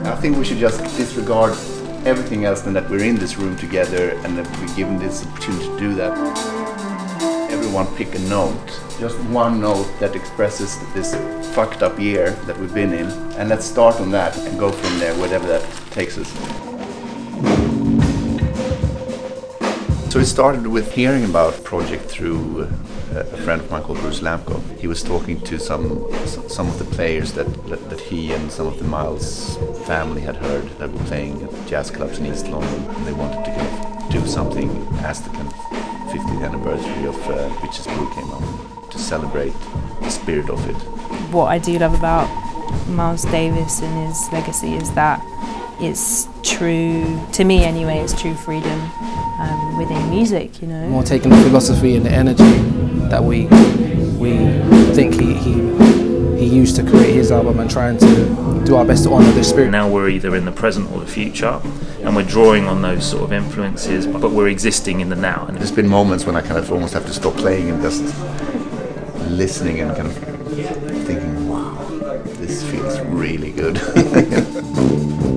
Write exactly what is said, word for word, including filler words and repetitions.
I think we should just disregard everything else than that we're in this room together and that we're given this opportunity to do that. Everyone pick a note, just one note that expresses this fucked up year that we've been in, and let's start on that and go from there, wherever that takes us. So it started with hearing about the project through uh, a friend of mine called Lampcov. He was talking to some some of the players that, that that he and some of the Miles family had heard that were playing at jazz clubs in East London, and they wanted to kind of do something as the kind of fiftieth anniversary of uh, Bitches Brew came out, to celebrate the spirit of it. What I do love about Miles Davis and his legacy is that it's true, to me anyway, it's true freedom um, within music, you know. More taking the philosophy and the energy that we we think he, he, he used to create his album and trying to do our best to honour the spirit. Now we're either in the present or the future, and we're drawing on those sort of influences, but we're existing in the now. And there's been moments when I kind of almost have to stop playing and just listening and kind of thinking, wow, this feels really good.